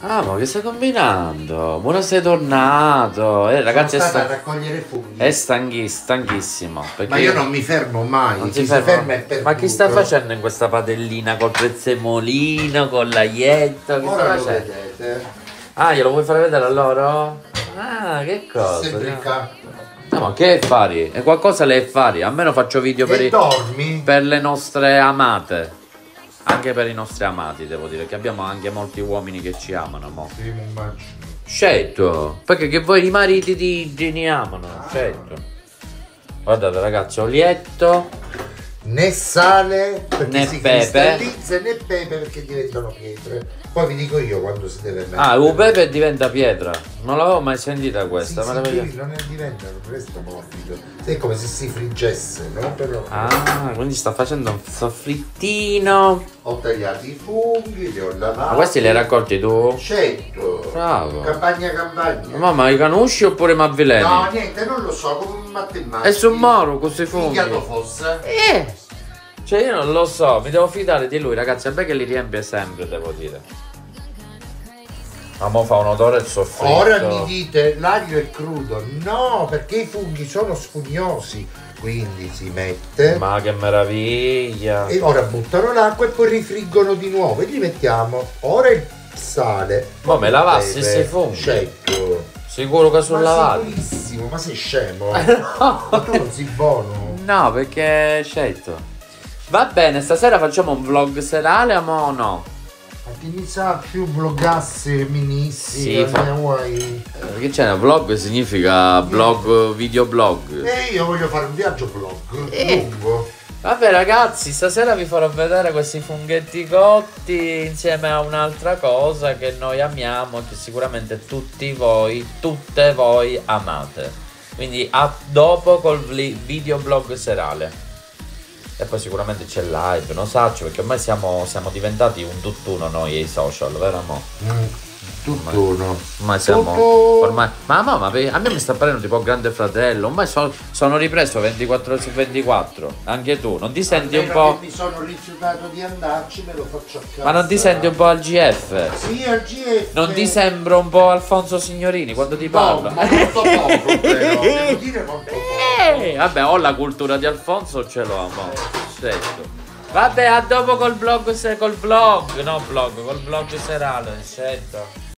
Ah, ma che stai combinando? Buona sei tornato. Ragazzi, Sono stato a raccogliere funghi. è stanchissimo. Ma io non mi fermo mai. Non Chi si si ferma è perduto. Ma chi sta facendo in questa padellina col prezzemolino, con l'aglietto? Che Ora sta lo facendo? vedete. Ah, glielo vuoi fare vedere a loro? Ah, che cosa? Semplica. No, ma che fari? È qualcosa le fari. Almeno faccio video E dormi? per le nostre amate. Anche per i nostri amati, devo dire, che abbiamo anche molti uomini che ci amano, mo. Sì, mi immagino. Certo, perché che voi i mariti ti amano, certo. Guardate ragazzi, olietto, Né sale perché Né si pepe. cristallizza, né pepe perché diventano pietre. Poi vi dico io quando si deve mettere. ah, un pepe diventa pietra. Non l'avevo mai sentita Sì, questa, me la sì, vedo. non ne diventa, non resta morbido. È come se si friggesse, no? Però Ah, quindi sta facendo un soffrittino. ho tagliato i funghi, li ho lavati. Ma questi li hai raccolti tu? Certo. Bravo. Campagna. Mamma, i canusci oppure mi avveleni? No, niente, non lo so, come un matematico. È sul moro questi funghi. Figliato fosse. Cioè io non lo so, mi devo fidare di lui, ragazzi. Vabbè che li riempie sempre, devo dire. Ma mo fa un odore il soffritto. Ora mi dite l'aglio è crudo. No, perché i funghi sono spugnosi. Quindi si mette. Ma che meraviglia. E ora buttano l'acqua e poi rifriggono di nuovo. E gli mettiamo ora il sale. Ma me lavassi pepe, sti funghi? Certo. Sicuro che sono Ma lavati? sicurissimo, ma sei scemo? No. Ma tu non sei buono. No, perché è scelto. Va bene, stasera facciamo un vlog serale o no? Ma che mi sa più vlogasse minissi. Sì, vuoi? Che c'è? Vlog significa blog, videoblog. E io voglio fare un viaggio vlog lungo. Vabbè ragazzi, stasera vi farò vedere questi funghetti cotti insieme a un'altra cosa che noi amiamo e che sicuramente tutte voi amate. Quindi a dopo col videoblog serale. E poi sicuramente c'è live, non so, perché ormai siamo diventati un tutt'uno noi e i social, vero mo? Tutt'uno. Ormai siamo. Ormai. Ma a me mi sta parendo tipo Grande Fratello. Ormai sono ripreso 24 su 24. Anche tu, non ti senti un po'. Mi sono rifiutato di andarci, me lo faccio a casa. Ma non ti senti un po' al GF? Sì, al GF. Non ti sembra un po' Alfonso Signorini quando ti parla? No, ma molto poco però, devo dire molto poco. Vabbè, ho la cultura di Alfonso, ce l'ho, certo. Vabbè, a dopo col vlog serale, certo.